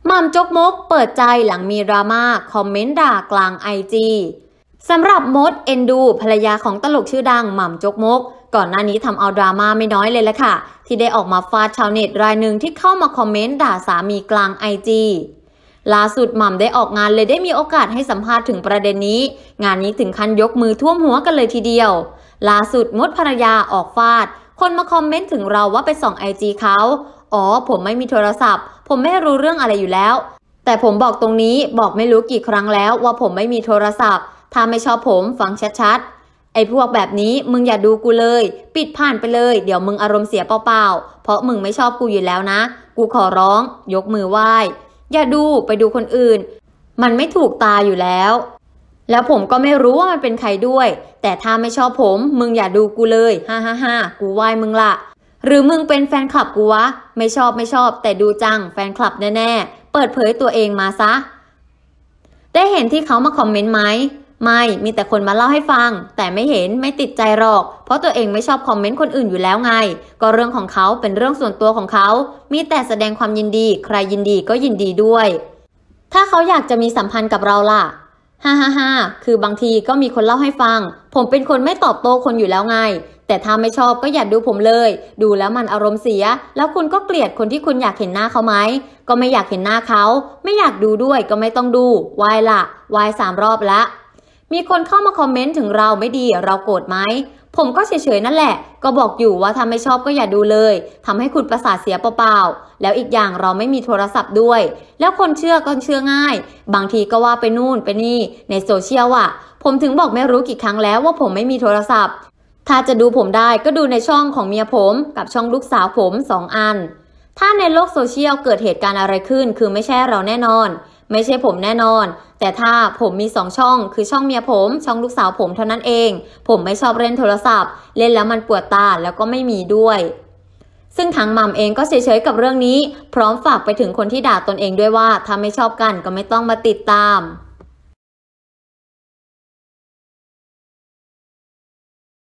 หม่ำจกมกเปิดใจหลังมีดราม่าคอมเมนต์ด่ากลางIGสำหรับมดเอ็นดูภรรยาของตลกชื่อดังหม่ำจกมกก่อนหน้านี้ทำเอาดราม่าไม่น้อยเลยละค่ะที่ได้ออกมาฟาดชาวเน็ตรายหนึ่งที่เข้ามาคอมเมนต์ด่าสามีกลางIGล่าสุดหม่ำได้ออกงานเลยได้มีโอกาสให้สัมภาษณ์ถึงประเด็นนี้งานนี้ถึงขั้นยกมือท่วมหัวกันเลยทีเดียวล่าสุดมดภรรยาออกฟาดคนมาคอมเมนต์ถึงเราว่าไปส่องIGเขาอ๋อผมไม่มีโทรศัพท์ผมไม่รู้เรื่องอะไรอยู่แล้วแต่ผมบอกตรงนี้บอกไม่รู้กี่ครั้งแล้วว่าผมไม่มีโทรศัพท์ถ้าไม่ชอบผมฟังชัดๆไอ้พวกแบบนี้มึงอย่าดูกูเลยปิดผ่านไปเลยเดี๋ยวมึงอารมณ์เสียเปล่าๆเพราะมึงไม่ชอบกูอยู่แล้วนะกูขอร้องยกมือไหว้อย่าดูไปดูคนอื่นมันไม่ถูกตาอยู่แล้วผมก็ไม่รู้ว่ามันเป็นใครด้วยแต่ถ้าไม่ชอบผมมึงอย่าดูกูเลยฮ่ากูไหว้มึงละหรือมึงเป็นแฟนคลับกูวะไม่ชอบแต่ดูจังแฟนคลับแน่ๆเปิดเผยตัวเองมาซะได้เห็นที่เขามาคอมเมนต์ไหมไม่มีแต่คนมาเล่าให้ฟังแต่ไม่เห็นไม่ติดใจหรอกเพราะตัวเองไม่ชอบคอมเมนต์คนอื่นอยู่แล้วไงก็เรื่องของเขาเป็นเรื่องส่วนตัวของเขามีแต่แสดงความยินดีใครยินดีก็ยินดีด้วยถ้าเขาอยากจะมีสัมพันธ์กับเราล่ะฮ่าคือบางทีก็มีคนเล่าให้ฟังผมเป็นคนไม่ตอบโต้คนอยู่แล้วไงแต่ถ้าไม่ชอบก็อย่าดูผมเลยดูแล้วมันอารมณ์เสียแล้วคุณก็เกลียดคนที่คุณอยากเห็นหน้าเขาไหมก็ไม่อยากเห็นหน้าเขาไม่อยากดูด้วยก็ไม่ต้องดูวายละวาย3 รอบละมีคนเข้ามาคอมเมนต์ถึงเราไม่ดีเราโกรธไหมผมก็เฉยๆนั่นแหละก็บอกอยู่ว่าถ้าไม่ชอบก็อย่าดูเลยทำให้คุณประสาทเสียเปล่าๆแล้วอีกอย่างเราไม่มีโทรศัพท์ด้วยแล้วคนเชื่อก็เชื่อง่ายบางทีก็ว่าไปนู่นไปนี่ในโซเชียลอ่ะผมถึงบอกไม่รู้กี่ครั้งแล้วว่าผมไม่มีโทรศัพท์ถ้าจะดูผมได้ก็ดูในช่องของเมียผมกับช่องลูกสาวผม2 อันถ้าในโลกโซเชียลเกิดเหตุการณ์อะไรขึ้นคือไม่ใช่เราแน่นอนไม่ใช่ผมแน่นอนแต่ถ้าผมมี2 ช่องคือช่องเมียผมช่องลูกสาวผมเท่านั้นเองผมไม่ชอบเล่นโทรศัพท์เล่นแล้วมันปวดตาแล้วก็ไม่มีด้วยซึ่งทางหม่ำเองก็เฉยๆกับเรื่องนี้พร้อมฝากไปถึงคนที่ด่าตนเองด้วยว่าถ้าไม่ชอบกันก็ไม่ต้องมาติดตาม